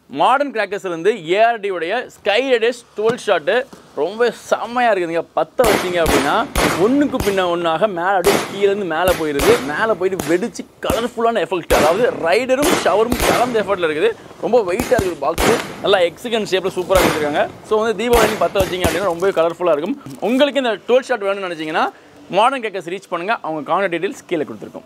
Modern கிராக்கர்ஸ்லேருந்து ARD உடைய sky radius 12 shot ரொம்ப செம்மையாக இருக்குதுங்க. பற்ற வச்சிங்க அப்படின்னா ஒன்றுக்கு பின்ன ஒன்றாக மேலே அப்படியே கீழேருந்து மேலே போயிடுது. மேலே போயிட்டு வெடிச்சு கலர்ஃபுல்லான எஃபெக்ட், அதாவது ரைடரும் ஷவரும் கலந்த எஃபெக்ட்டில் இருக்குது. ரொம்ப வெயிட்டாக இருக்குது பாக்ஸு, நல்லா எக்ஸிகன் ஷேப்பில் சூப்பராக கொடுத்துருக்காங்க. ஸோ வந்து தீபாவளி பற்ற வச்சிங்க அப்படின்னா ரொம்பவே கலர்ஃபுல்லாக இருக்கும். உங்களுக்கு இந்த 12 ஷாட் வேணும்னு நினச்சிங்கன்னா மாடர்ன் கிராக்கர்ஸ் ரீச் பண்ணுங்கள். அவங்க கான்டாக்ட் டீட்டெயில்ஸ் கீழே கொடுத்துருக்கோம்.